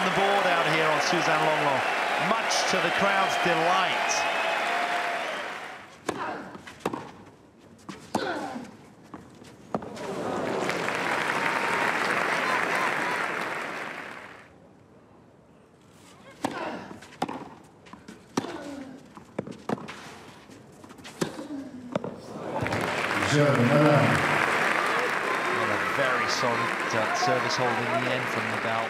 the board out here on Suzanne Longlong, much to the crowd's delight. And a very solid service hold in the end from Nadal.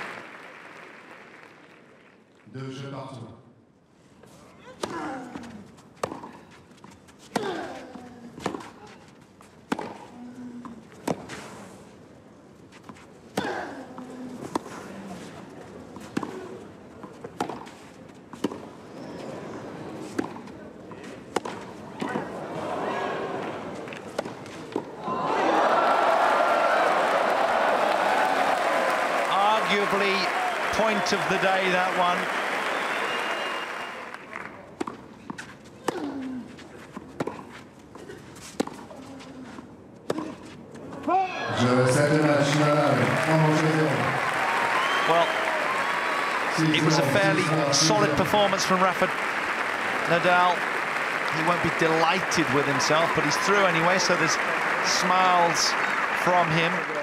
Arguably point of the day, that one. Well, it was a fairly solid performance from Rafa Nadal. He won't be delighted with himself, but he's through anyway, so there's smiles from him.